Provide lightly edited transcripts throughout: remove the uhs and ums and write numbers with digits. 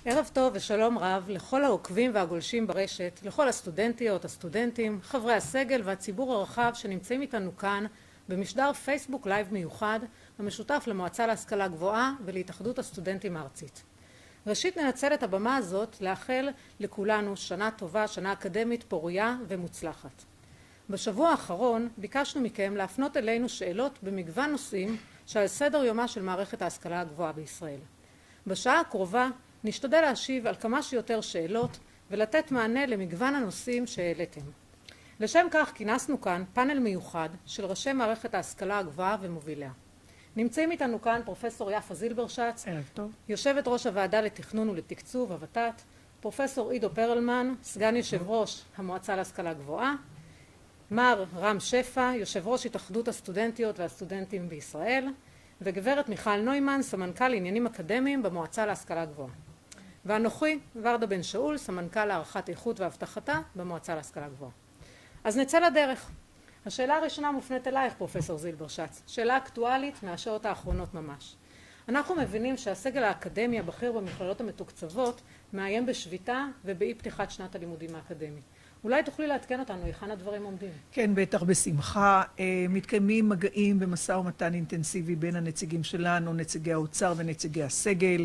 ערב טוב ושלום רב לכל העוקבים והגולשים ברשת, לכל הסטודנטיות, הסטודנטים, חברי הסגל והציבור הרחב שנמצאים איתנו כאן במשדר פייסבוק לייב מיוחד המשותף למועצה להשכלה גבוהה ולהתאחדות הסטודנטים הארצית. ראשית ננצל את הבמה הזאת לאחל לכולנו שנה טובה, שנה אקדמית פורייה ומוצלחת. בשבוע האחרון ביקשנו מכם להפנות אלינו שאלות במגוון נושאים שעל סדר יומה של מערכת ההשכלה הגבוהה בישראל. בשעה הקרובה נשתדל להשיב על כמה שיותר שאלות ולתת מענה למגוון הנושאים שהעליתם. לשם כך כינסנו כאן פאנל מיוחד של ראשי מערכת ההשכלה הגבוהה ומוביליה. נמצאים איתנו כאן פרופסור יפה זילברשץ, יושבת ראש הוועדה לתכנון ולתקצוב הוות"ת, פרופסור עידו פרלמן, סגן יושב ראש המועצה להשכלה גבוהה, מר רם שפע, יושב ראש התאחדות הסטודנטיות והסטודנטים בישראל, וגברת מיכל נוימן, סמנכ"ל עניינים אקדמיים במועצה להשכלה גבוהה. ואנוכי, ורדה בן שאול, סמנכ"ל הערכת איכות והבטחתה במועצה להשכלה גבוהה. אז נצא לדרך. השאלה הראשונה מופנית אלייך, פרופסור זילברשץ. שאלה אקטואלית מהשעות האחרונות ממש. אנחנו מבינים שהסגל האקדמי הבכיר במכללות המתוקצבות מאיים בשביתה ובאי פתיחת שנת הלימודים האקדמית. אולי תוכלי לעדכן אותנו היכן הדברים עומדים? כן, בטח בשמחה. מתקיימים מגעים במשא ומתן אינטנסיבי בין הנציגים שלנו, נציגי האוצר ונציגי הסגל.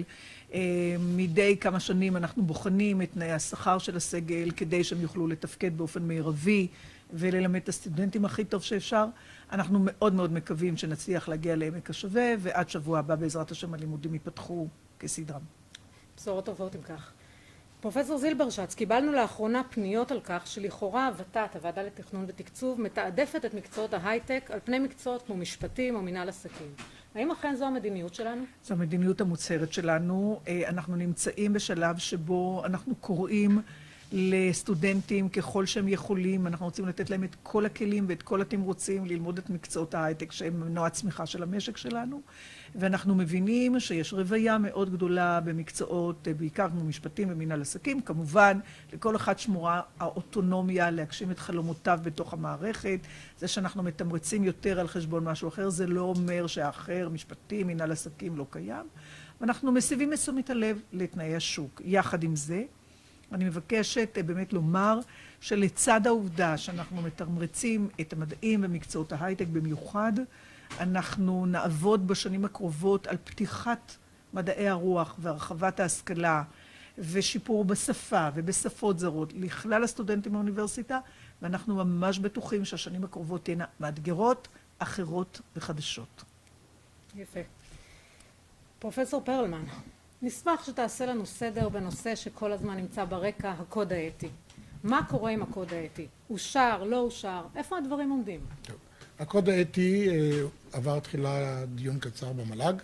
מדי כמה שנים אנחנו בוחנים את תנאי השכר של הסגל כדי שהם יוכלו לתפקד באופן מרבי וללמד את הסטודנטים הכי טוב שאפשר. אנחנו מאוד מאוד מקווים שנצליח להגיע לעמק השווה, ועד שבוע הבא בעזרת השם הלימודים ייפתחו כסדרם. בשורות טובות אם כך. פרופסור זילברשץ, קיבלנו לאחרונה פניות על כך שלכאורה הוות"ת, הוועדה לתכנון ותקצוב, מתעדפת את מקצועות ההייטק על פני מקצועות כמו משפטים או מנהל עסקים. האם אכן זו המדיניות שלנו? זו המדיניות המוצהרת שלנו. אנחנו נמצאים בשלב שבו אנחנו קוראים לסטודנטים ככל שהם יכולים. אנחנו רוצים לתת להם את כל הכלים ואת כל התמרוצים ללמוד את מקצועות ההייטק שהם מנוע הצמיחה של המשק שלנו. ואנחנו מבינים שיש רוויה מאוד גדולה במקצועות, בעיקר כמו משפטים ומנהל עסקים. כמובן, לכל אחד שמורה האוטונומיה להגשים את חלומותיו בתוך המערכת. זה שאנחנו מתמרצים יותר על חשבון משהו אחר, זה לא אומר שהאחר, משפטים, מנהל עסקים, לא קיים. ואנחנו מסיבים את תשומת הלב לתנאי השוק. יחד עם זה, אני מבקשת באמת לומר שלצד העובדה שאנחנו מתמרצים את המדעים ומקצועות ההייטק במיוחד, אנחנו נעבוד בשנים הקרובות על פתיחת מדעי הרוח והרחבת ההשכלה ושיפור בשפה ובשפות זרות לכלל הסטודנטים באוניברסיטה, ואנחנו ממש בטוחים שהשנים הקרובות תהיינה מאתגרות, אחרות וחדשות. יפה. פרופסור פרלמן, נשמח שתעשה לנו סדר בנושא שכל הזמן נמצא ברקע, הקוד האתי. מה קורה עם הקוד האתי? אושר, לא אושר? איפה הדברים עומדים? טוב. הקוד האתי עבר תחילה דיון קצר במל"ג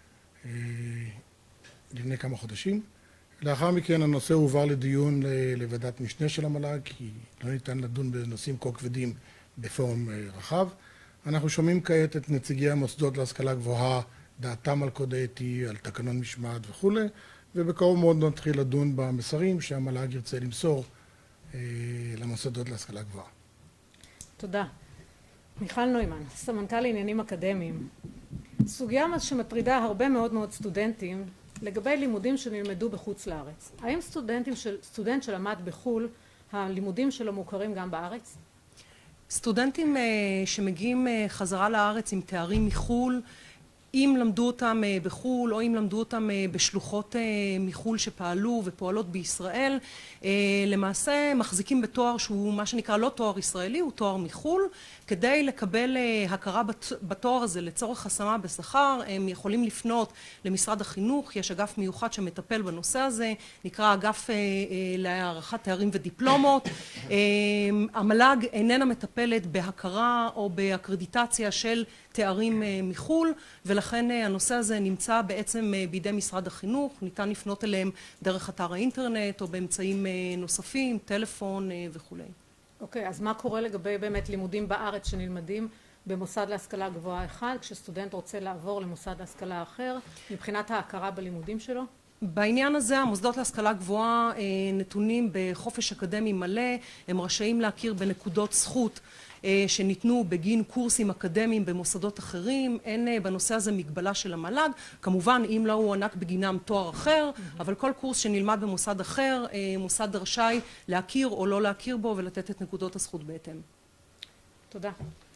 לפני כמה חודשים. לאחר מכן הנושא הועבר לדיון לוועדת משנה של המל"ג, כי לא ניתן לדון בנושאים כה כבדים בפורום רחב. אנחנו שומעים כעת את נציגי המוסדות להשכלה גבוהה, דעתם על קוד האתי, על תקנון משמעת וכו', ובקרוב מאוד נתחיל לדון במסרים שהמל"ג ירצה למסור למוסדות להשכלה גבוהה. תודה. מיכל נוימן, סמנכ"ל לעניינים אקדמיים. סוגיה שמטרידה הרבה מאוד סטודנטים לגבי לימודים שנלמדו בחוץ לארץ. האם סטודנט שלמד בחו"ל, הלימודים שלו מוכרים גם בארץ? סטודנטים שמגיעים חזרה לארץ עם תארים מחו"ל, אם למדו אותם בחו"ל או אם למדו אותם בשלוחות מחו"ל שפעלו ופועלות בישראל, למעשה מחזיקים בתואר שהוא מה שנקרא לא תואר ישראלי, הוא תואר מחו"ל. כדי לקבל הכרה בתואר הזה לצורך השמה בשכר, הם יכולים לפנות למשרד החינוך. יש אגף מיוחד שמטפל בנושא הזה, נקרא אגף להערכת תארים ודיפלומות. המל"ג איננה מטפלת בהכרה או באקרדיטציה של תארים מחו"ל, ולכן הנושא הזה נמצא בעצם בידי משרד החינוך. ניתן לפנות אליהם דרך אתר האינטרנט או באמצעים נוספים, טלפון וכו'. אוקיי, אז מה קורה לגבי באמת לימודים בארץ שנלמדים במוסד להשכלה גבוהה אחד, כשסטודנט רוצה לעבור למוסד להשכלה אחר, מבחינת ההכרה בלימודים שלו? בעניין הזה המוסדות להשכלה גבוהה נתונים בחופש אקדמי מלא, הם רשאים להכיר בנקודות זכות שניתנו בגין קורסים אקדמיים במוסדות אחרים, אין בנושא הזה מגבלה של המל"ג, כמובן אם לא הוענק בגינם תואר אחר, אבל כל קורס שנלמד במוסד אחר, מוסד רשאי להכיר או לא להכיר בו ולתת את נקודות הזכות בהתאם. תודה.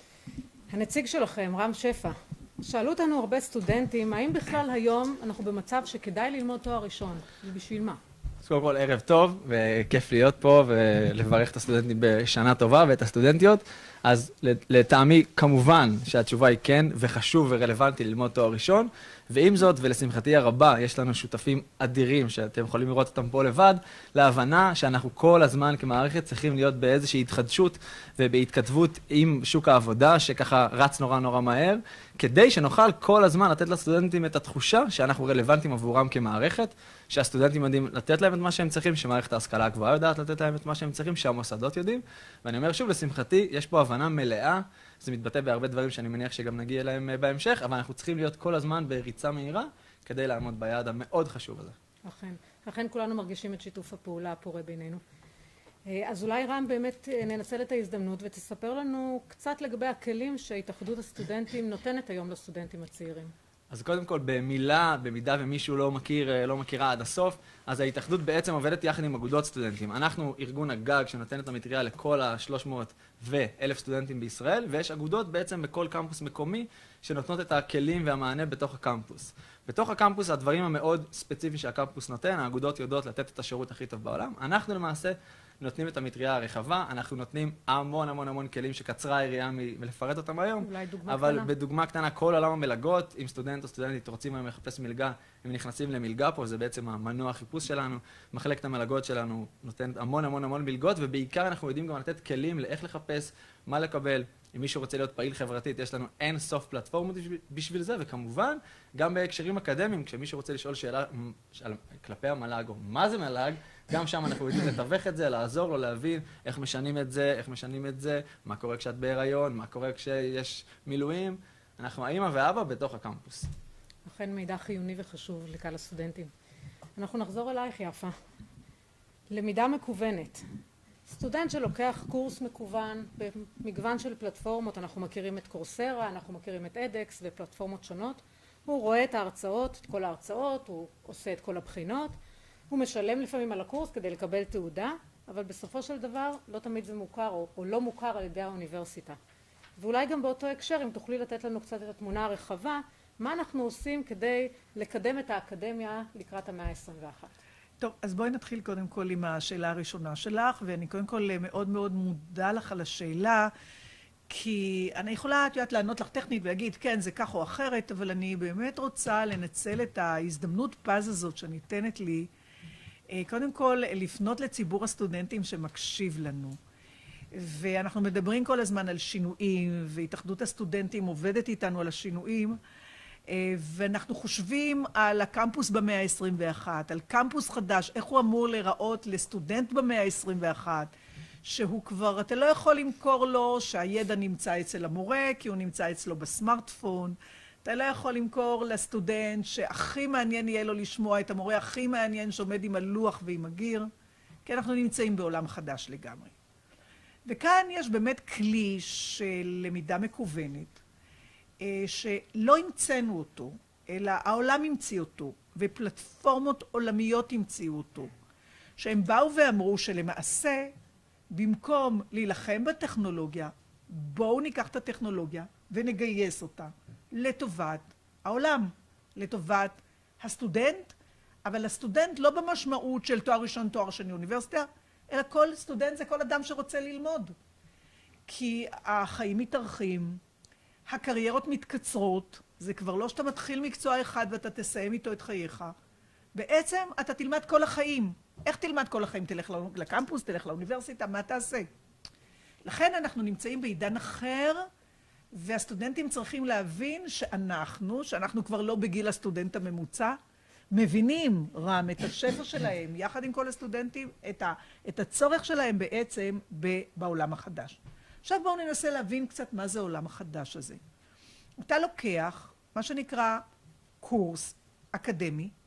הנציג שלכם, רם שפע, שאלו אותנו הרבה סטודנטים, האם בכלל היום אנחנו במצב שכדאי ללמוד תואר ראשון, ובשביל מה? אז קודם כל ערב טוב, וכיף להיות פה ולברך את הסטודנטים בשנה טובה ואת הסטודנטיות. אז לטעמי כמובן שהתשובה היא כן, וחשוב ורלוונטי ללמוד תואר ראשון, ועם זאת ולשמחתי הרבה יש לנו שותפים אדירים שאתם יכולים לראות אותם פה לבד, להבנה שאנחנו כל הזמן כמערכת צריכים להיות באיזושהי התחדשות ובהתכתבות עם שוק העבודה שככה רץ נורא מהר, כדי שנוכל כל הזמן לתת לסטודנטים את התחושה שאנחנו רלוונטיים עבורם כמערכת, שהסטודנטים יודעים לתת להם את מה שהם צריכים, שמערכת ההשכלה הגבוהה יודעת לתת להם את מה שהם צריכים, שהמוסדות יודעים. ואני אומר שוב, לשמחתי, יש פה הבנה מלאה, זה מתבטא בהרבה דברים שאני מניח שגם נגיע אליהם בהמשך, אבל אנחנו צריכים להיות כל הזמן בריצה מהירה, כדי לעמוד ביעד המאוד חשוב הזה. אכן כולנו מרגישים את שיתוף הפעולה הפורה בינינו. אז אולי רם באמת ננצל את ההזדמנות ותספר לנו קצת לגבי הכלים שהתאחדות הסטודנטים נותנת היום לסטודנטים הצעירים. אז קודם כל במילה, במידה ומישהו לא מכירה עד הסוף, אז ההתאחדות בעצם עובדת יחד עם אגודות סטודנטים. אנחנו ארגון הגג שנותן את המטריה לכל ה-300,000 סטודנטים בישראל, ויש אגודות בעצם בכל קמפוס מקומי שנותנות את הכלים והמענה בתוך הקמפוס. בתוך הקמפוס הדברים המאוד ספציפיים שהקמפוס נותן, האגודות יודעות לתת את השירות הכי טוב בעולם. אנחנו למעשה נותנים את המטריה הרחבה, אנחנו נותנים המון כלים שקצרה היריעה מלפרט אותם היום, אבל בדוגמה קטנה, כל עולם המלגות, אם סטודנט או סטודנטית רוצים היום לחפש מלגה, הם נכנסים למלגה פה, זה בעצם המנוע החיפוש שלנו, מחלקת המלגות שלנו נותנת המון מלגות, ובעיקר אנחנו יודעים גם לתת כלים לאיך לחפש, מה לקבל. אם מישהו רוצה להיות פעיל חברתית, יש לנו אין סוף פלטפורמות בשביל זה, וכמובן, גם בהקשרים אקדמיים, כשמישהו רוצה לשאול שאלה כלפי המל"ג, או מה זה מל"ג, גם שם אנחנו יודעים לתווך את זה, לעזור לו, להבין איך משנים את זה, מה קורה כשאת בהיריון, מה קורה כשיש מילואים. אנחנו האמא ואבא בתוך הקמפוס. אכן מידע חיוני וחשוב לקהל הסטודנטים. אנחנו נחזור אלייך, יפה. למידה מקוונת. סטודנט שלוקח קורס מקוון במגוון של פלטפורמות, אנחנו מכירים את קורסרה, אנחנו מכירים את אדקס ופלטפורמות שונות, הוא רואה את ההרצאות, את כל ההרצאות, הוא עושה את כל הבחינות, הוא משלם לפעמים על הקורס כדי לקבל תעודה, אבל בסופו של דבר לא תמיד זה מוכר או לא מוכר על ידי האוניברסיטה. ואולי גם באותו הקשר, אם תוכלי לתת לנו קצת את התמונה הרחבה, מה אנחנו עושים כדי לקדם את האקדמיה לקראת המאה ה-21? טוב, אז בואי נתחיל קודם כל עם השאלה הראשונה שלך, ואני קודם כל מאוד מודה לך על השאלה, כי אני יכולה, את יודעת, לענות לך טכנית ולהגיד, כן, זה כך או אחרת, אבל אני באמת רוצה לנצל את ההזדמנות פז הזאת שניתנת לי, קודם כל לפנות לציבור הסטודנטים שמקשיב לנו. ואנחנו מדברים כל הזמן על שינויים, והתאחדות הסטודנטים עובדת איתנו על השינויים, ואנחנו חושבים על הקמפוס במאה ה-21, על קמפוס חדש, איך הוא אמור להיראות לסטודנט במאה ה-21, שהוא כבר, אתה לא יכול למכור לו שהידע נמצא אצל המורה, כי הוא נמצא אצלו בסמארטפון, אתה לא יכול למכור לסטודנט שהכי מעניין יהיה לו לשמוע את המורה הכי מעניין שעומד עם הלוח ועם הגיר, כי אנחנו נמצאים בעולם חדש לגמרי. וכאן יש באמת כלי של למידה מקוונת, שלא המצאנו אותו, אלא העולם המציא אותו, ופלטפורמות עולמיות המציאו אותו, שהם באו ואמרו שלמעשה, במקום להילחם בטכנולוגיה, בואו ניקח את הטכנולוגיה ונגייס אותה לטובת העולם, לטובת הסטודנט, אבל הסטודנט לא במשמעות של תואר ראשון, תואר שני אוניברסיטה, אלא כל סטודנט זה כל אדם שרוצה ללמוד. כי החיים מתארחים, הקריירות מתקצרות, זה כבר לא שאתה מתחיל מקצוע אחד ואתה תסיים איתו את חייך. בעצם אתה תלמד כל החיים. איך תלמד כל החיים? תלך לקמפוס, תלך לאוניברסיטה, מה תעשה? לכן אנחנו נמצאים בעידן אחר, והסטודנטים צריכים להבין שאנחנו כבר לא בגיל הסטודנט הממוצע, מבינים רם את השפע שלהם, יחד עם כל הסטודנטים, את הצורך שלהם בעצם בעולם החדש. עכשיו בואו ננסה להבין קצת מה זה העולם החדש הזה. אתה לוקח מה שנקרא קורס אקדמי,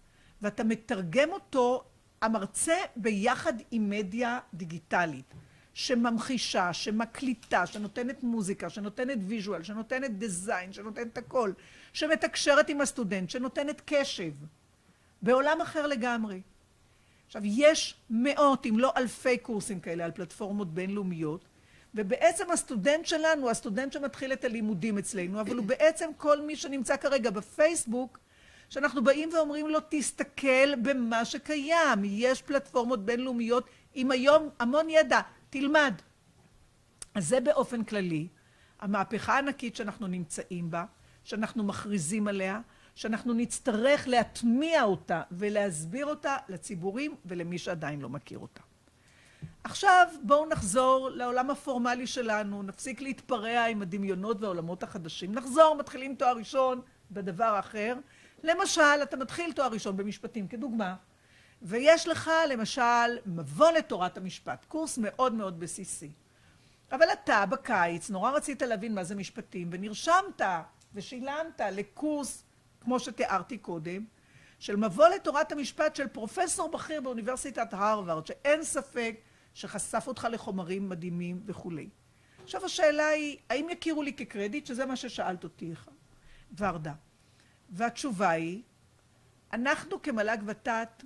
ואתה מתרגם אותו, המרצה ביחד עם מדיה דיגיטלית, שממחישה, שמקליטה, שנותנת מוזיקה, שנותנת ויז'ואל, שנותנת דיזיין, שנותנת הכל, שמתקשרת עם הסטודנט, שנותנת קשב, בעולם אחר לגמרי. עכשיו, יש מאות, אם לא אלפי קורסים כאלה על פלטפורמות בינלאומיות, ובעצם הסטודנט שלנו, הסטודנט שמתחיל את הלימודים אצלנו, אבל הוא בעצם כל מי שנמצא כרגע בפייסבוק, שאנחנו באים ואומרים לו, תסתכל במה שקיים. יש פלטפורמות בינלאומיות עם היום המון ידע, תלמד. אז זה באופן כללי, המהפכה הענקית שאנחנו נמצאים בה, שאנחנו מכריזים עליה, שאנחנו נצטרך להטמיע אותה ולהסביר אותה לציבורים ולמי שעדיין לא מכיר אותה. עכשיו בואו נחזור לעולם הפורמלי שלנו, נפסיק להתפרע עם הדמיונות והעולמות החדשים. נחזור, מתחילים תואר ראשון בדבר אחר. למשל, אתה מתחיל תואר ראשון במשפטים, כדוגמה, ויש לך למשל מבוא לתורת המשפט, קורס מאוד מאוד בסיסי. אבל אתה בקיץ נורא רצית להבין מה זה משפטים, ונרשמת ושילמת לקורס, כמו שתיארתי קודם, של מבוא לתורת המשפט של פרופסור בכיר באוניברסיטת הרווארד, שאין ספק שחשף אותך לחומרים מדהימים וכו'. עכשיו השאלה היא, האם יכירו לי כקרדיט? שזה מה ששאלת אותי, ורדה. והתשובה היא, אנחנו כמל"ג ות"ת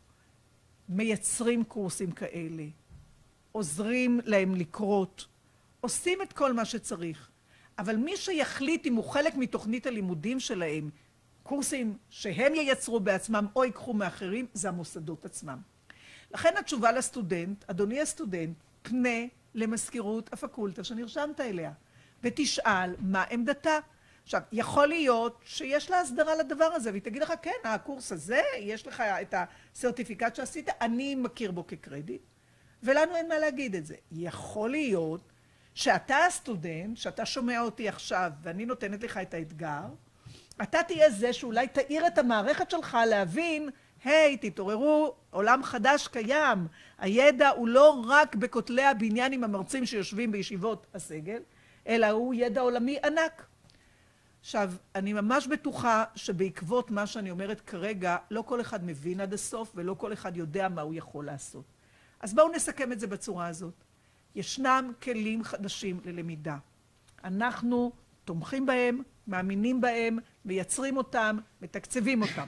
מייצרים קורסים כאלה, עוזרים להם לקרות, עושים את כל מה שצריך, אבל מי שיחליט אם הוא חלק מתוכנית הלימודים שלהם, קורסים שהם ייצרו בעצמם או ייקחו מאחרים, זה המוסדות עצמם. לכן התשובה לסטודנט, אדוני הסטודנט, פנה למזכירות הפקולטה שנרשמת אליה, ותשאל מה עמדתה. עכשיו, יכול להיות שיש לה הסדרה לדבר הזה, והיא תגיד לך, כן, הקורס הזה, יש לך את הסרטיפיקט שעשית, אני מכיר בו כקרדיט, ולנו אין מה להגיד את זה. יכול להיות שאתה הסטודנט, שאתה שומע אותי עכשיו, ואני נותנת לך את האתגר, אתה תהיה זה שאולי תאיר את המערכת שלך להבין, היי, תתעוררו, עולם חדש קיים. הידע הוא לא רק בכותלי הבניין עם המרצים שיושבים בישיבות הסגל, אלא הוא ידע עולמי ענק. עכשיו, אני ממש בטוחה שבעקבות מה שאני אומרת כרגע, לא כל אחד מבין עד הסוף, ולא כל אחד יודע מה הוא יכול לעשות. אז בואו נסכם את זה בצורה הזאת. ישנם כלים חדשים ללמידה. אנחנו תומכים בהם, מאמינים בהם, מייצרים אותם, מתקצבים אותם.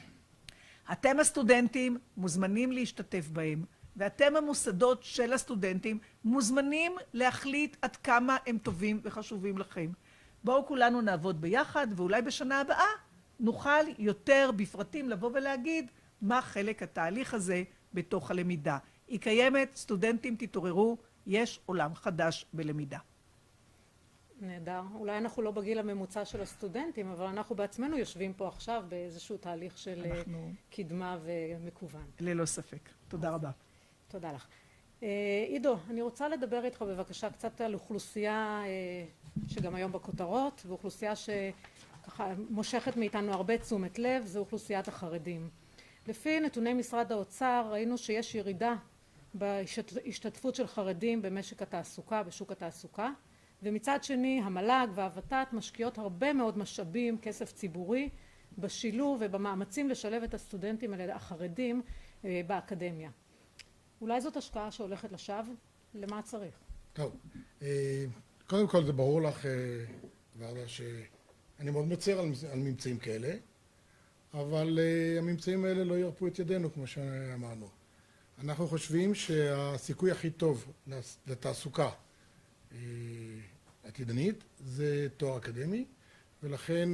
אתם הסטודנטים מוזמנים להשתתף בהם, ואתם המוסדות של הסטודנטים מוזמנים להחליט עד כמה הם טובים וחשובים לכם. בואו כולנו נעבוד ביחד, ואולי בשנה הבאה נוכל יותר בפרטים לבוא ולהגיד מה חלק התהליך הזה בתוך הלמידה. היא קיימת, סטודנטים תתעוררו, יש עולם חדש בלמידה. נהדר. אולי אנחנו לא בגיל הממוצע של הסטודנטים, אבל אנחנו בעצמנו יושבים פה עכשיו באיזשהו תהליך של קדמה ומקוון. ללא ספק. תודה רבה. תודה לך. עידו, אני רוצה לדבר איתך בבקשה קצת על אוכלוסייה שגם היום בכותרות, ואוכלוסייה שככה מושכת מאיתנו הרבה תשומת לב, זו אוכלוסיית החרדים. לפי נתוני משרד האוצר ראינו שיש ירידה בהשתתפות של חרדים במשק התעסוקה, בשוק התעסוקה, ומצד שני המל"ג והוות"ת משקיעות הרבה מאוד משאבים, כסף ציבורי, בשילוב ובמאמצים לשלב את הסטודנטים החרדים באקדמיה. אולי זאת השקעה שהולכת לשווא? למה צריך? טוב, קודם כל זה ברור לך, ורדה, שאני מאוד מצר על ממצאים כאלה, אבל הממצאים האלה לא ירפו את ידינו, כמו שאמרנו. אנחנו חושבים שהסיכוי הכי טוב לתעסוקה עתידנית זה תואר אקדמי, ולכן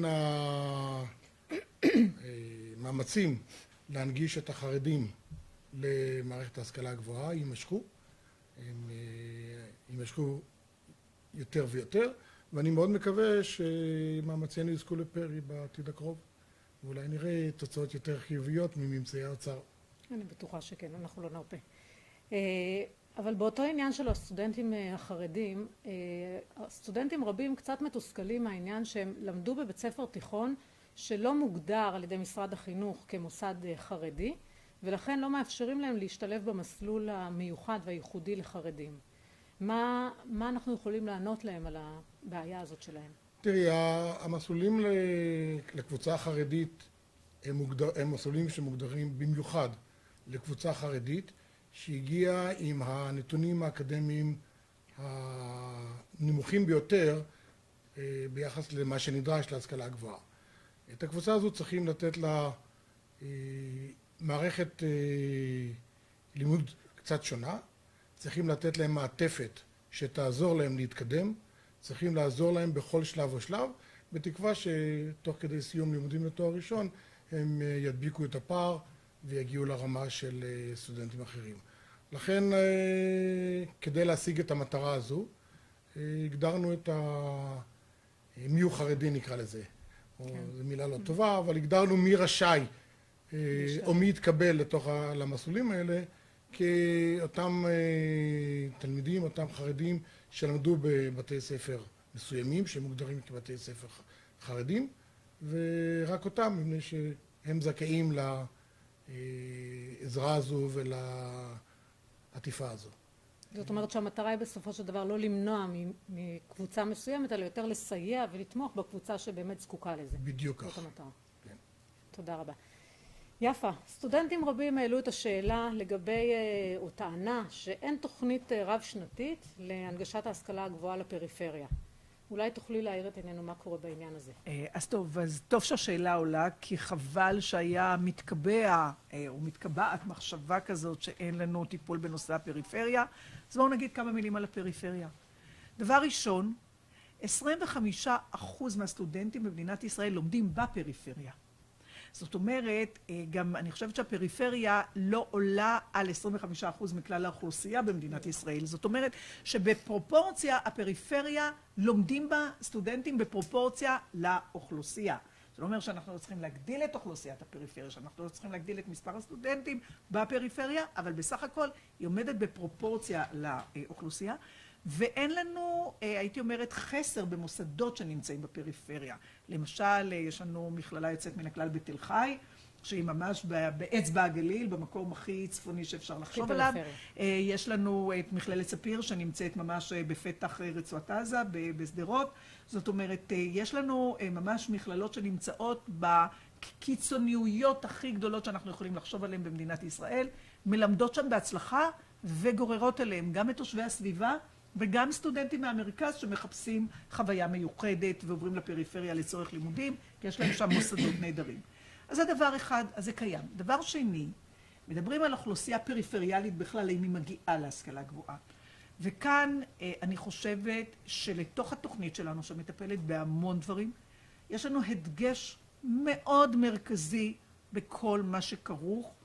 המאמצים להנגיש את החרדים למערכת ההשכלה הגבוהה יימשכו, הם יימשכו יותר ויותר, ואני מאוד מקווה שמאמצינו יזכו לפרי בעתיד הקרוב, ואולי נראה תוצאות יותר חיוביות מממצאי האוצר. אני בטוחה שכן, אנחנו לא נרפה. אבל באותו עניין של הסטודנטים החרדים, סטודנטים רבים קצת מתוסכלים מהעניין שהם למדו בבית ספר תיכון שלא מוגדר על ידי משרד החינוך כמוסד חרדי, ולכן לא מאפשרים להם להשתלב במסלול המיוחד והייחודי לחרדים. מה אנחנו יכולים לענות להם על הבעיה הזאת שלהם? תראי, המסלולים לקבוצה החרדית הם מסלולים שמוגדרים במיוחד לקבוצה חרדית, שהגיעה עם הנתונים האקדמיים הנמוכים ביותר ביחס למה שנדרש להשכלה הגבוהה. את הקבוצה הזו צריכים לתת לה מערכת לימוד קצת שונה, צריכים לתת להם מעטפת שתעזור להם להתקדם, צריכים לעזור להם בכל שלב ושלב, בתקווה שתוך כדי סיום לימודים לתואר ראשון הם ידביקו את הפער ויגיעו לרמה של סטודנטים אחרים. לכן, כדי להשיג את המטרה הזו, הגדרנו את מיהו חרדי נקרא לזה. זו מילה לא טובה, אבל הגדרנו מי רשאי או מי יתקבל למסלולים האלה, כאותם תלמידים, אותם חרדים שלמדו בבתי ספר מסוימים, שמוגדרים כבתי ספר חרדים, ורק אותם, מפני שהם זכאים לעזרה הזו ולעטיפה הזו. זאת אומרת שהמטרה היא בסופו של דבר לא למנוע מקבוצה מסוימת, אלא יותר לסייע ולתמוך בקבוצה שבאמת זקוקה לזה. בדיוק כך. זאת המטרה. כן. תודה רבה. יפה. סטודנטים רבים העלו את השאלה לגבי, או טענה, שאין תוכנית רב-שנתית להנגשת ההשכלה הגבוהה לפריפריה. אולי תוכלי להעיר את עינינו מה קורה בעניין הזה. אז טוב שהשאלה עולה, כי חבל שהיה מתקבע או מתקבעת מחשבה כזאת שאין לנו טיפול בנושא הפריפריה. אז בואו נגיד כמה מילים על הפריפריה. דבר ראשון, 25% מהסטודנטים במדינת ישראל לומדים בפריפריה. זאת אומרת, גם אני חושבת שהפריפריה לא עולה על 25% מכלל האוכלוסייה במדינת ישראל. זאת אומרת שבפרופורציה הפריפריה לומדים בה סטודנטים בפרופורציה לאוכלוסייה. זה לא אומר שאנחנו לא צריכים להגדיל את אוכלוסיית הפריפריה, שאנחנו לא צריכים להגדיל את מספר הסטודנטים בפריפריה, אבל בסך הכל היא עומדת בפרופורציה לאוכלוסייה. ואין לנו, הייתי אומרת, חסר במוסדות שנמצאים בפריפריה. למשל, יש לנו מכללה יוצאת מן הכלל בתל חי, שהיא ממש באצבע הגליל, במקום הכי צפוני שאפשר לחשוב עליו. יש לנו את מכללת ספיר שנמצאת ממש בפתח רצועת עזה, בשדרות. זאת אומרת, יש לנו ממש מכללות שנמצאות בקיצוניויות הכי גדולות שאנחנו יכולים לחשוב עליהן במדינת ישראל, מלמדות שם בהצלחה וגוררות אליהם גם את תושבי הסביבה, וגם סטודנטים מהמרכז שמחפשים חוויה מיוחדת ועוברים לפריפריה לצורך לימודים, כי יש להם שם מוסדות נהדרים. אז זה דבר אחד, אז זה קיים. דבר שני, מדברים על אוכלוסייה פריפריאלית בכלל, האם היא מגיעה להשכלה גבוהה. וכאן אני חושבת שלתוך התוכנית שלנו, שמטפלת בהמון דברים, יש לנו הדגש מאוד מרכזי בכל מה שכרוך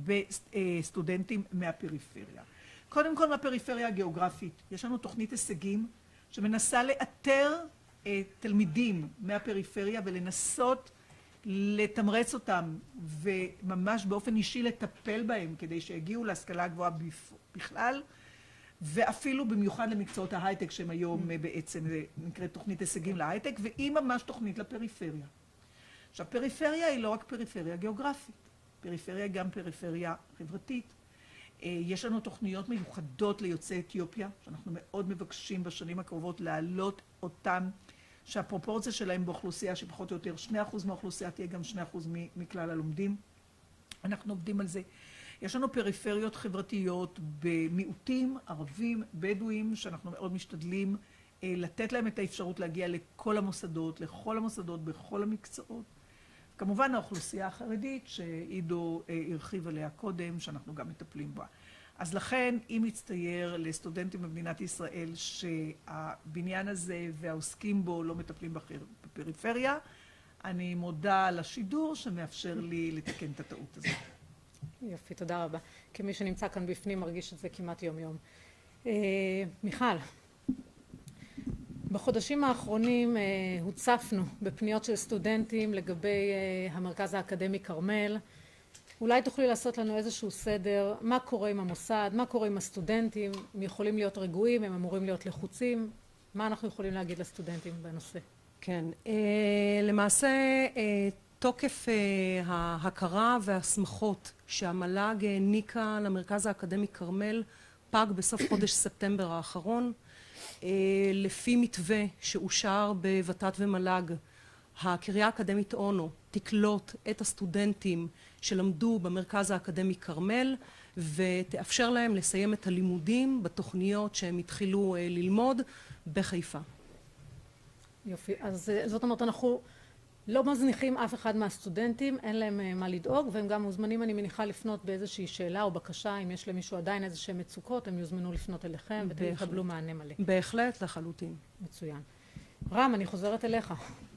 בסטודנטים מהפריפריה. קודם כל מהפריפריה הגיאוגרפית, יש לנו תוכנית הישגים שמנסה לאתר תלמידים מהפריפריה ולנסות לתמרץ אותם וממש באופן אישי לטפל בהם כדי שיגיעו להשכלה הגבוהה בכלל, ואפילו במיוחד למקצועות ההייטק שהם היום בעצם נקראת תוכנית הישגים להייטק, והיא ממש תוכנית לפריפריה. עכשיו, פריפריה היא לא רק פריפריה גיאוגרפית, פריפריה היא גם פריפריה חברתית. יש לנו תוכניות מיוחדות ליוצאי אתיופיה, שאנחנו מאוד מבקשים בשנים הקרובות להעלות אותם, שהפרופורציה שלהם באוכלוסייה, שפחות או יותר 2% מהאוכלוסייה תהיה גם 2% מכלל הלומדים. אנחנו עובדים על זה. יש לנו פריפריות חברתיות במיעוטים, ערבים, בדואים, שאנחנו מאוד משתדלים לתת להם את האפשרות להגיע לכל המוסדות, בכל המקצועות. כמובן האוכלוסייה החרדית שעידו הרחיב עליה קודם, שאנחנו גם מטפלים בה. אז לכן, אם מצטייר לסטודנטים במדינת ישראל שהבניין הזה והעוסקים בו לא מטפלים בפריפריה, אני מודה על השידור שמאפשר לי לתקן את הטעות הזאת. יופי, תודה רבה. כמי שנמצא כאן בפנים מרגיש את זה כמעט יום-יום. מיכל, בחודשים האחרונים הוצפנו בפניות של סטודנטים לגבי המרכז האקדמי כרמל. אולי תוכלי לעשות לנו איזשהו סדר, מה קורה עם המוסד, מה קורה עם הסטודנטים, הם יכולים להיות רגועים, הם אמורים להיות לחוצים, מה אנחנו יכולים להגיד לסטודנטים בנושא? כן, למעשה תוקף ההכרה וההסמכות שהמל"ג העניקה למרכז האקדמי כרמל פג בסוף חודש ספטמבר האחרון. לפי מתווה שאושר בוות"ת ומל"ג, הקריה האקדמית אונו תקלוט את הסטודנטים שלמדו במרכז האקדמי כרמל, ותאפשר להם לסיים את הלימודים בתוכניות שהם התחילו ללמוד בחיפה. יופי, אז זאת אומרת, אנחנו לא מזניחים אף אחד מהסטודנטים, אין להם מה לדאוג, והם גם מוזמנים, אני מניחה, לפנות באיזושהי שאלה או בקשה, אם יש למישהו עדיין איזשהם מצוקות, הם יוזמנו לפנות אליכם ותקבלו מענה מלא. בהחלט, לחלוטין. מצוין. רם, אני חוזרת אליך.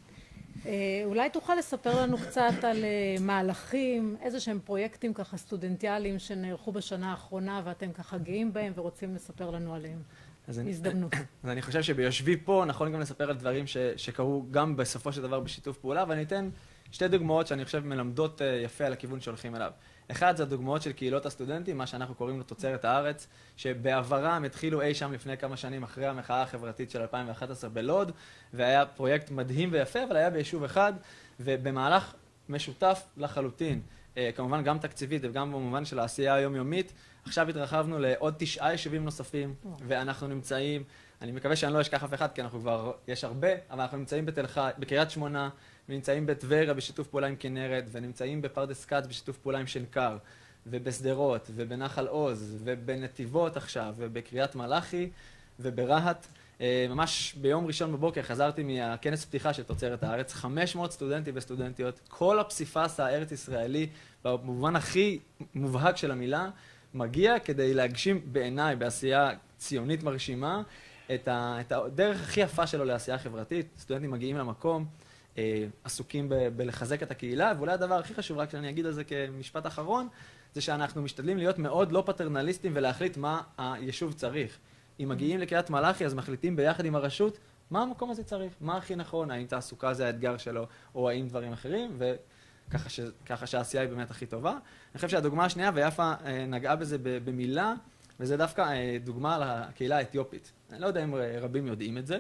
אולי תוכל לספר לנו קצת על מהלכים, איזה שהם פרויקטים ככה סטודנטיאליים שנערכו בשנה האחרונה ואתם ככה גאים בהם ורוצים לספר לנו עליהם. הזדמנות. אז אני חושב שביושבי פה נכון גם לספר על דברים שקרו גם בסופו של דבר בשיתוף פעולה, ואני אתן שתי דוגמאות שאני חושב מלמדות יפה על הכיוון שהולכים אליו. אחד זה הדוגמאות של קהילות הסטודנטים, מה שאנחנו קוראים לו תוצרת הארץ, שבעברם התחילו אי שם לפני כמה שנים אחרי המחאה החברתית של 2011 בלוד, והיה פרויקט מדהים ויפה, אבל היה ביישוב אחד, ובמהלך משותף לחלוטין, כמובן גם תקציבית וגם במובן של העשייה היומיומית, עכשיו התרחבנו לעוד 9 יישובים נוספים, ואנחנו נמצאים, אני מקווה שאני לא אשכח אף אחד, כי אנחנו כבר, יש הרבה, אבל אנחנו נמצאים בתל חי, בקריית שמונה, ונמצאים בטבריה בשיתוף פעולה עם כנרת, ונמצאים בפרדס כץ בשיתוף פעולה עם שנקר, ובשדרות, ובנחל עוז, ובנתיבות עכשיו, ובקריית מלאכי, וברהט. ממש ביום ראשון בבוקר חזרתי מהכנס פתיחה של תוצרת הארץ, 500 סטודנטים וסטודנטיות, כל הפסיפס הארץ ישראלי, במובן הכי מובהק של המילה, מגיע כדי להגשים בעיניי, בעשייה ציונית מרשימה, את הדרך הכי יפה שלו לעשייה חברתית. סטודנטים מגיעים למקום, עסוקים בלחזק את הקהילה, ואולי הדבר הכי חשוב, רק שאני אגיד על זה כמשפט אחרון, זה שאנחנו משתדלים להיות מאוד לא פטרנליסטים ולהחליט מה היישוב צריך. אם מגיעים לקריית מלאכי, אז מחליטים ביחד עם הרשות מה המקום הזה צריך, מה הכי נכון, האם תעסוקה זה האתגר שלו, או האם דברים אחרים, וככה שהעשייה היא באמת הכי טובה. אני חושב שהדוגמה השנייה, ויפה נגעה בזה במילה, וזה דווקא דוגמה על הקהילה האתיופית. אני לא יודע אם רבים יודעים את זה,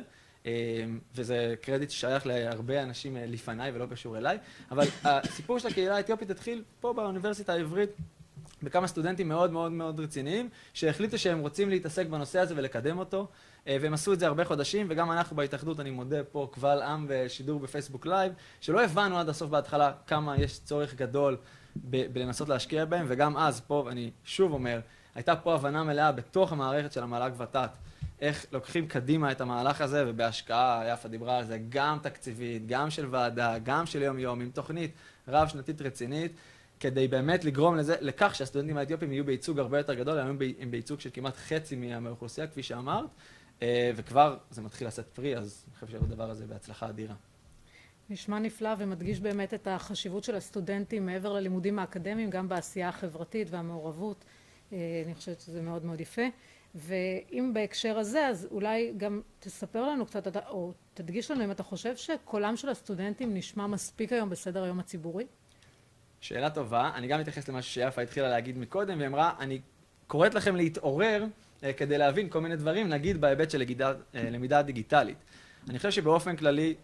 וזה קרדיט ששייך להרבה אנשים לפניי ולא קשור אליי, אבל הסיפור של הקהילה האתיופית התחיל פה באוניברסיטה העברית, בכמה סטודנטים מאוד מאוד מאוד רציניים, שהחליטו שהם רוצים להתעסק בנושא הזה ולקדם אותו, והם עשו את זה הרבה חודשים, וגם אנחנו בהתאחדות, אני מודה פה, קבל עם ושידור בפייסבוק לייב, שלא הבנו עד הסוף בהתחלה כמה יש צורך גדול בלנסות להשקיע בהם, וגם אז פה, אני שוב אומר, הייתה פה הבנה מלאה בתוך המערכת של המל"ג ות"ת, איך לוקחים קדימה את המהלך הזה, ובהשקעה, יפה דיברה על זה, גם תקציבית, גם של ועדה, גם של יום-יום, עם תוכנית רב-שנתית רצינית, כדי באמת לגרום לכך שהסטודנטים האתיופים יהיו בייצוג הרבה יותר גדול, הם בייצוג של כמעט חצי מהאוכלוסייה, כפי שאמרת, וכבר זה מתחיל לעשות פרי, אז אני חושב שהדבר הזה בהצלחה אדירה. נשמע נפלא ומדגיש באמת את החשיבות של הסטודנטים מעבר ללימודים האקדמיים, גם בעשייה החברתית והמעורבות. אני חושבת שזה מאוד מאוד יפה. ואם בהקשר הזה, אז אולי גם תספר לנו קצת, או תדגיש לנו אם אתה חושב שקולם של הסטודנטים נשמע מספיק היום בסדר היום הציבורי? שאלה טובה. אני גם מתייחס למה שיפה התחילה להגיד מקודם, והיא אמרה, אני קוראת לכם להתעורר כדי להבין כל מיני דברים, נגיד בהיבט של למידה דיגיטלית. אני חושב שבאופן כללי,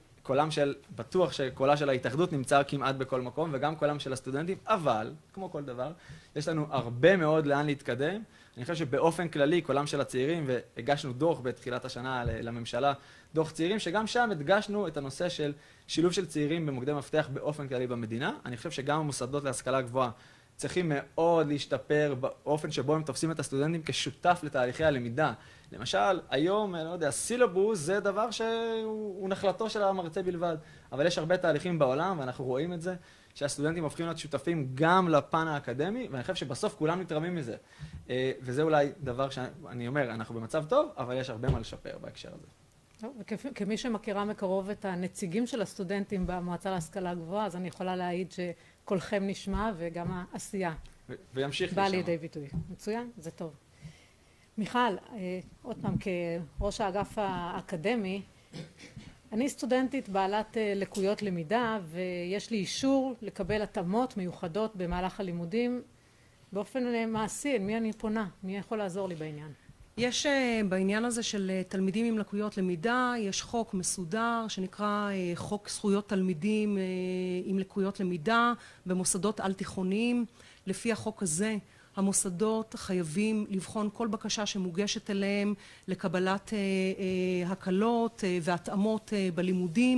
בטוח שקולה של ההתאחדות נמצא כמעט בכל מקום, וגם קולם של הסטודנטים, אבל, כמו כל דבר, יש לנו הרבה מאוד לאן להתקדם. אני חושב שבאופן כללי, קולם של הצעירים, והגשנו דוח בתחילת השנה לממשלה, דוח צעירים, שגם שם הדגשנו את הנושא של שילוב של צעירים במוקדי מפתח באופן כללי במדינה. אני חושב שגם המוסדות להשכלה גבוהה צריכים מאוד להשתפר באופן שבו הם תופסים את הסטודנטים כשותף לתהליכי הלמידה. למשל, היום, לא יודע, סילבוס זה דבר שהוא נחלתו של המרצה בלבד, אבל יש הרבה תהליכים בעולם, ואנחנו רואים את זה, שהסטודנטים הופכים להיות שותפים גם לפן האקדמי, ואני חושב שבסוף כולם נתרמים מזה. וזה אולי דבר שאני אומר, אנחנו במצב טוב, אבל יש הרבה מה לשפר בהקשר הזה. כמי שמכירה מקרוב את הנציגים של הסטודנטים במועצה להשכלה גבוהה, אז אני יכולה להעיד שקולכם נשמע וגם העשייה וימשיך בא לידי ביטוי. מצוין, זה טוב. מיכל, עוד פעם, כראש האגף האקדמי, אני סטודנטית בעלת לקויות למידה, ויש לי אישור לקבל התאמות מיוחדות במהלך הלימודים. באופן מעשי, מי אני פונה? מי יכול לעזור לי בעניין? יש בעניין הזה של תלמידים עם לקויות למידה, יש חוק מסודר שנקרא חוק זכויות תלמידים עם לקויות למידה במוסדות על תיכוניים. לפי החוק הזה, המוסדות חייבים לבחון כל בקשה שמוגשת אליהם לקבלת הקלות והתאמות בלימודים.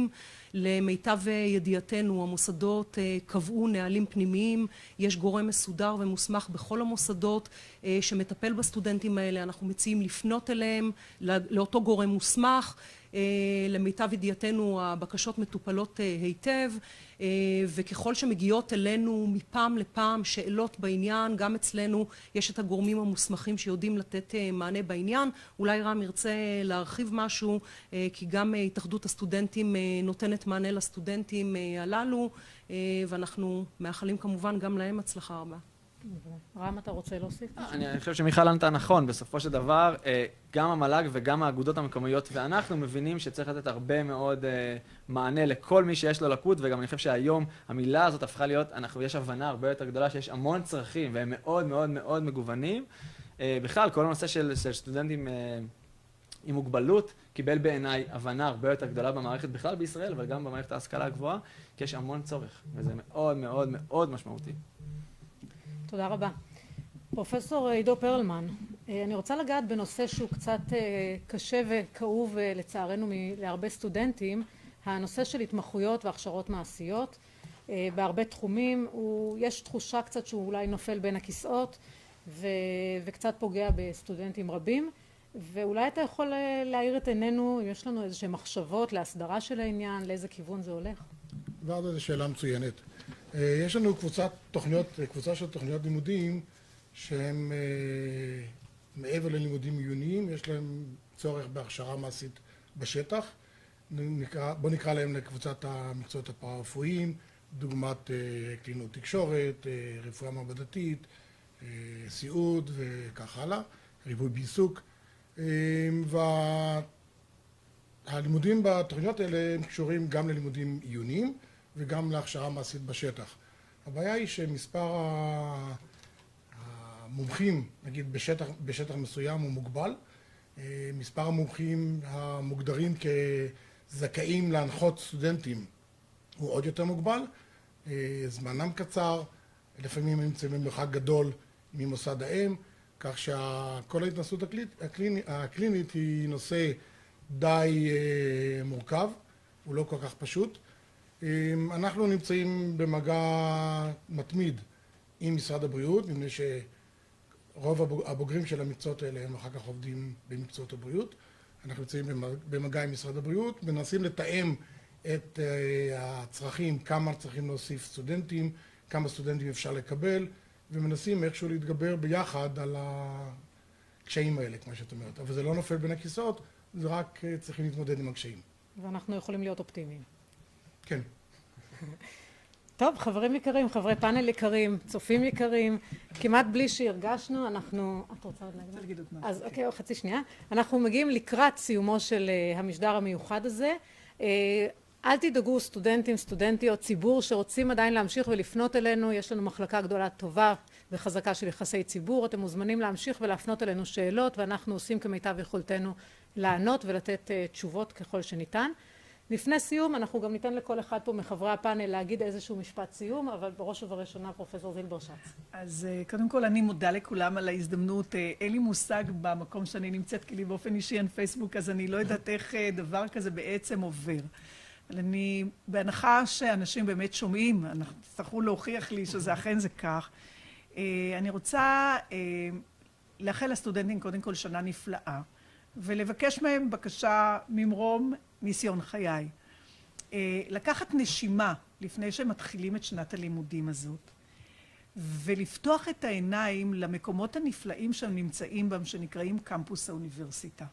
למיטב ידיעתנו, המוסדות קבעו נהלים פנימיים, יש גורם מסודר ומוסמך בכל המוסדות שמטפל בסטודנטים האלה, אנחנו מציעים לפנות אליהם, לאותו גורם מוסמך, למיטב ידיעתנו הבקשות מטופלות היטב, וככל שמגיעות אלינו מפעם לפעם שאלות בעניין, גם אצלנו יש את הגורמים המוסמכים שיודעים לתת מענה בעניין. אולי רם ירצה להרחיב משהו, כי גם התאחדות הסטודנטים נותנת מענה לסטודנטים הללו, ואנחנו מאחלים כמובן גם להם הצלחה רבה. רם, אתה רוצה להוסיף? אני חושב שמיכל ענתה נכון. בסופו של דבר, גם המל"ג וגם האגודות המקומיות ואנחנו מבינים שצריך לתת הרבה מאוד מענה לכל מי שיש לו לקות, וגם אני חושב שהיום המילה הזאת הפכה להיות, יש הבנה הרבה יותר גדולה שיש המון צרכים והם מאוד מאוד מאוד מגוונים. בכלל, כל הנושא של סטודנטים עם מוגבלות קיבל בעיניי הבנה הרבה יותר גדולה במערכת בכלל בישראל, אבל גם במערכת ההשכלה הגבוהה, כי יש המון צורך, וזה מאוד מאוד מאוד משמעותי. תודה רבה. פרופסור עידו פרלמן, אני רוצה לגעת בנושא שהוא קצת קשה וכאוב לצערנו להרבה סטודנטים, הנושא של התמחויות והכשרות מעשיות. בהרבה תחומים יש תחושה קצת שהוא אולי נופל בין הכיסאות וקצת פוגע בסטודנטים רבים, ואולי אתה יכול להאיר את עינינו אם יש לנו איזושהי מחשבות להסדרה של העניין, לאיזה כיוון זה הולך? זו שאלה מצוינת. יש לנו קבוצה של תוכניות לימודים שהן מעבר ללימודים עיוניים, יש להם צורך בהכשרה מעשית בשטח. בוא נקרא להם לקבוצת המקצועות הפארה-רפואיים, דוגמת קלינאות תקשורת, רפואה מעבדתית, סיעוד וכך הלאה, ריפוי בעיסוק. והלימודים בתוכניות האלה הם קשורים גם ללימודים עיוניים וגם להכשרה מעשית בשטח. הבעיה היא שמספר המומחים, נגיד בשטח מסוים, הוא מוגבל. מספר המומחים המוגדרים כזכאים להנחות סטודנטים הוא עוד יותר מוגבל. זמנם קצר, לפעמים הם נמצאים במרחק גדול ממוסד האם, כך שכל ההתנסות הקלינית היא נושא די מורכב, הוא לא כל כך פשוט. אנחנו נמצאים במגע מתמיד עם משרד הבריאות, מפני שרוב הבוגרים של המקצועות האלה הם אחר כך עובדים במקצועות הבריאות. אנחנו נמצאים במגע עם משרד הבריאות, מנסים לתאם את הצרכים, כמה צריכים להוסיף סטודנטים, כמה סטודנטים אפשר לקבל, ומנסים איכשהו להתגבר ביחד על הקשיים האלה, כמו שאת אומרת. אבל זה לא נופל בין הכיסאות, זה רק צריכים להתמודד עם הקשיים. ואנחנו יכולים להיות אופטימיים. כן. טוב, חברים יקרים, חברי פאנל יקרים, צופים יקרים, כמעט בלי שהרגשנו, אנחנו... את רוצה עוד להגיד עוד משהו? אז אוקיי, חצי שנייה. אנחנו מגיעים לקראת סיומו של המשדר המיוחד הזה. אל תדאגו, סטודנטים, סטודנטיות, ציבור שרוצים עדיין להמשיך ולפנות אלינו, יש לנו מחלקה גדולה טובה וחזקה של יחסי ציבור, אתם מוזמנים להמשיך ולהפנות אלינו שאלות, ואנחנו עושים כמיטב יכולתנו לענות ולתת תשובות ככל שניתן. לפני סיום, אנחנו גם ניתן לכל אחד פה מחברי הפאנל להגיד איזשהו משפט סיום, אבל בראש ובראשונה פרופסור זילבר שץ. אז קודם כל אני מודה לכולם על ההזדמנות. אין לי מושג במקום שאני נמצאת, כי לי באופן אישי אין פייסבוק, אז אני לא יודעת איך דבר כזה בעצם עובר. אבל אני, בהנחה שאנשים באמת שומעים, אנחנו צריכו להוכיח לי שזה אכן זה כך. אני רוצה לאחל לסטודנטים קודם כל שנה נפלאה, ולבקש מהם בקשה ממרום ניסיון חיי. לקחת נשימה לפני שהם מתחילים את שנת הלימודים הזאת, ולפתוח את העיניים למקומות הנפלאים שהם נמצאים בהם, שנקראים קמפוס האוניברסיטה.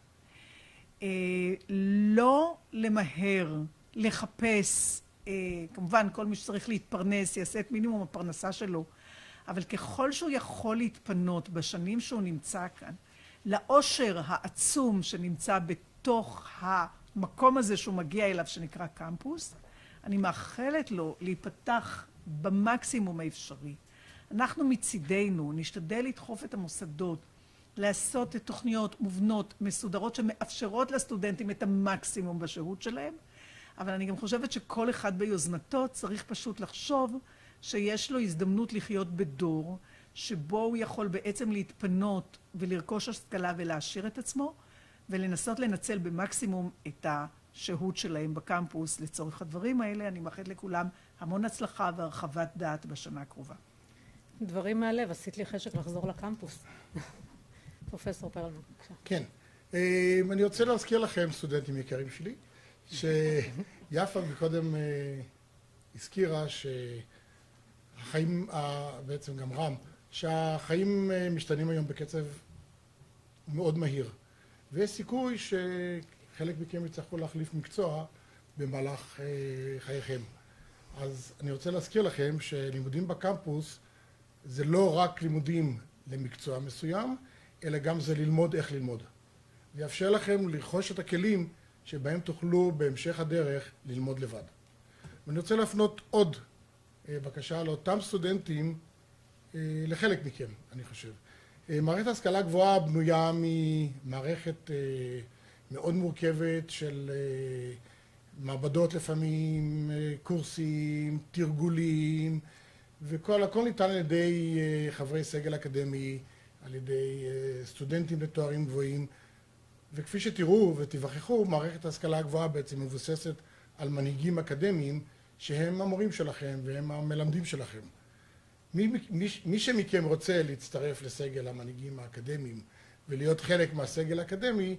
לא למהר, לחפש, כמובן כל מי שצריך להתפרנס יעשה את מינימום הפרנסה שלו, אבל ככל שהוא יכול להתפנות בשנים שהוא נמצא כאן, לאושר העצום שנמצא בתוך המקום הזה שהוא מגיע אליו שנקרא קמפוס, אני מאחלת לו להיפתח במקסימום האפשרי. אנחנו מצידנו נשתדל לדחוף את המוסדות, לעשות את תוכניות מובנות, מסודרות, שמאפשרות לסטודנטים את המקסימום בשהות שלהם, אבל אני גם חושבת שכל אחד ביוזמתו צריך פשוט לחשוב שיש לו הזדמנות לחיות בדור, שבו הוא יכול בעצם להתפנות ולרכוש השכלה ולהעשיר את עצמו, ולנסות לנצל במקסימום את השהות שלהם בקמפוס לצורך הדברים האלה. אני מאחלת לכולם המון הצלחה והרחבת דעת בשנה הקרובה. דברים מהלב, עשית לי חשק לחזור לקמפוס. פרופסור פרלמן, בבקשה. כן. אני רוצה להזכיר לכם, סטודנטים יקרים שלי, שיפה מקודם הזכירה שהחיים, בעצם גם רם, שהחיים משתנים היום בקצב מאוד מהיר. ויש סיכוי שחלק מכם יצטרכו להחליף מקצוע במהלך חייכם. אז אני רוצה להזכיר לכם שלימודים בקמפוס זה לא רק לימודים למקצוע מסוים, אלא גם זה ללמוד איך ללמוד. זה יאפשר לכם לרכוש את הכלים שבהם תוכלו בהמשך הדרך ללמוד לבד. ואני רוצה להפנות עוד בקשה לאותם סטודנטים, לחלק מכם, אני חושב. מערכת ההשכלה גבוהה בנויה ממערכת מאוד מורכבת של מעבדות לפעמים, קורסים, תרגולים, הכל ניתן על ידי חברי סגל אקדמי, על ידי סטודנטים לתוארים גבוהים, וכפי שתראו ותיווכחו, מערכת ההשכלה הגבוהה בעצם מבוססת על מנהיגים אקדמיים שהם המורים שלכם והם המלמדים שלכם. מי שמכם רוצה להצטרף לסגל המנהיגים האקדמיים ולהיות חלק מהסגל האקדמי,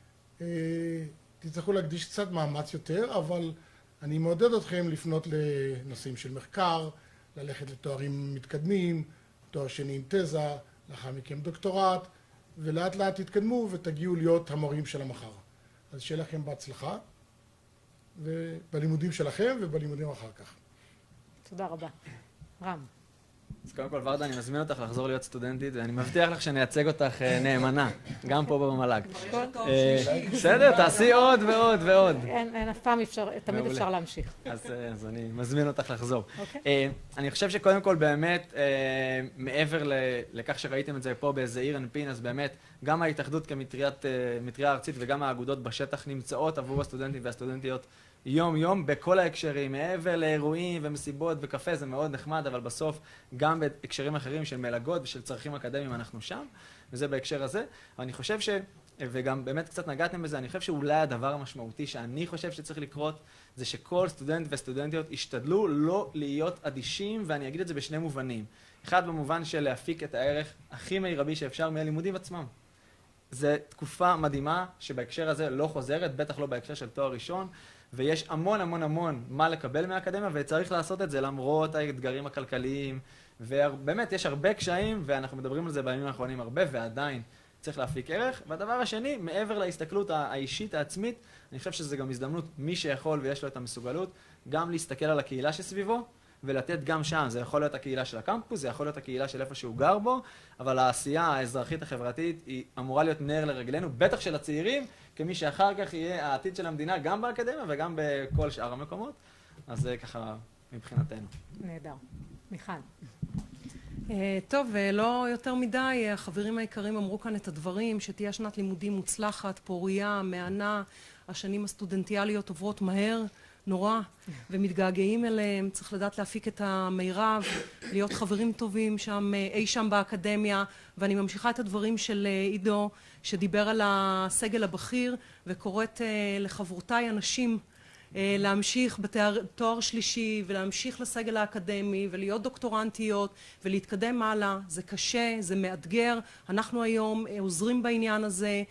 תצטרכו להקדיש קצת מאמץ יותר, אבל אני מעודד אתכם לפנות לנושאים של מחקר, ללכת לתוארים מתקדמים, תואר שני עם תזה, לאחר מכם דוקטורט, ולאט לאט תתקדמו ותגיעו להיות המורים של המחר. אז שיהיה לכם בהצלחה, ובלימודים שלכם ובלימודים אחר כך. תודה רבה. רם. אז קודם כל, ורדה, אני מזמין אותך לחזור להיות סטודנטית, ואני מבטיח לך שנייצג אותך נאמנה, גם פה במל"ג. בסדר, תעשי עוד ועוד ועוד. אין, אף פעם אפשר, תמיד אפשר להמשיך. אז אני מזמין אותך לחזור. אני חושב שקודם כל באמת, מעבר לכך שראיתם את זה פה באיזה עיר אנפין, אז באמת, גם ההתאחדות כמטריה ארצית וגם האגודות בשטח נמצאות עבור הסטודנטים והסטודנטיות יום-יום בכל ההקשרים, מעבר לאירועים ומסיבות וקפה, זה מאוד נחמד, אבל בסוף גם בהקשרים אחרים של מלגות ושל צרכים אקדמיים אנחנו שם, וזה בהקשר הזה. אבל אני חושב וגם באמת קצת נגעתם בזה, אני חושב שאולי הדבר המשמעותי שאני חושב שצריך לקרות, זה שכל סטודנט וסטודנטיות ישתדלו לא להיות אדישים, ואני אגיד את זה בשני מובנים. אחד במובן של להפיק את הערך הכי מרבי שאפשר מהלימודים עצמם. זו תקופה מדהימה שבהקשר הזה לא חוזרת, בטח לא בהקשר של תואר ראשון, ויש המון המון המון מה לקבל מהאקדמיה, וצריך לעשות את זה למרות האתגרים הכלכליים, ובאמת יש הרבה קשיים, ואנחנו מדברים על זה בימים האחרונים הרבה, ועדיין צריך להפיק ערך. והדבר השני, מעבר להסתכלות האישית העצמית, אני חושב שזה גם הזדמנות, מי שיכול ויש לו את המסוגלות, גם להסתכל על הקהילה שסביבו, ולתת גם שם. זה יכול להיות הקהילה של הקמפוס, זה יכול להיות הקהילה של איפה שהוא גר בו, אבל העשייה האזרחית החברתית היא אמורה להיות נר לרגלינו, בטח של הצעירים, כמי שאחר כך יהיה העתיד של המדינה גם באקדמיה וגם בכל שאר המקומות. אז זה ככה מבחינתנו. נהדר. מיכל. טוב, לא יותר מדי, החברים היקרים אמרו כאן את הדברים, שתהיה שנת לימודים מוצלחת, פוריה, מהנה, השנים הסטודנטיאליות עוברות מהר, נורא, ומתגעגעים אליהם, צריך לדעת להפיק את המירב, להיות חברים טובים שם, אי שם באקדמיה, ואני ממשיכה את הדברים של עידו, שדיבר על הסגל הבכיר, וקוראת לחברותיי אנשים להמשיך בתואר שלישי, ולהמשיך לסגל האקדמי, ולהיות דוקטורנטיות, ולהתקדם הלאה. זה קשה, זה מאתגר, אנחנו היום עוזרים בעניין הזה,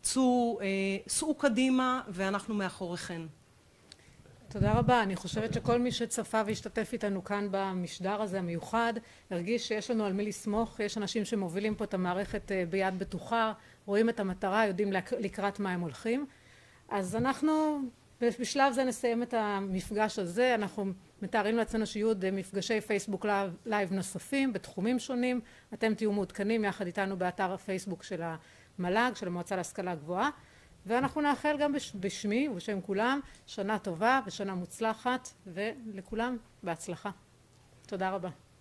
סעו קדימה, ואנחנו מאחוריכן. תודה רבה. אני חושבת שכל מי שצפה והשתתף איתנו כאן במשדר הזה המיוחד, הרגיש שיש לנו על מי לסמוך. יש אנשים שמובילים פה את המערכת ביד בטוחה, רואים את המטרה, יודעים לקראת מה הם הולכים. אז אנחנו בשלב זה נסיים את המפגש הזה. אנחנו מתארים לעצמנו שיהיו מפגשי פייסבוק לייב נוספים בתחומים שונים. אתם תהיו מעודכנים יחד איתנו באתר הפייסבוק של המל"ג, של המועצה להשכלה גבוהה. ואנחנו נאחל גם בשמי ובשם כולם שנה טובה ושנה מוצלחת, ולכולם בהצלחה. תודה רבה.